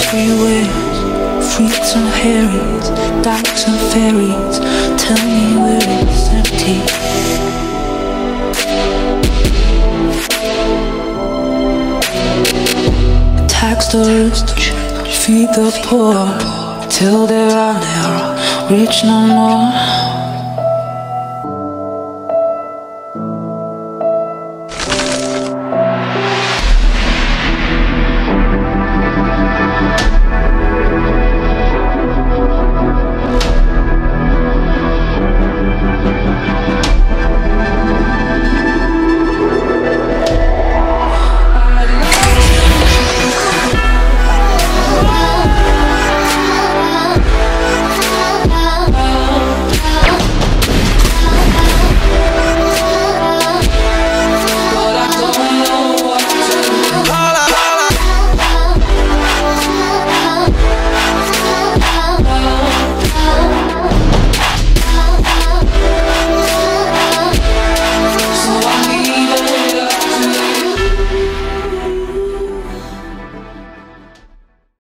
freeways, freaks and harries, dogs and fairies. Tell me where it's empty. Tax the rich, feed the poor, till there are no rich no more.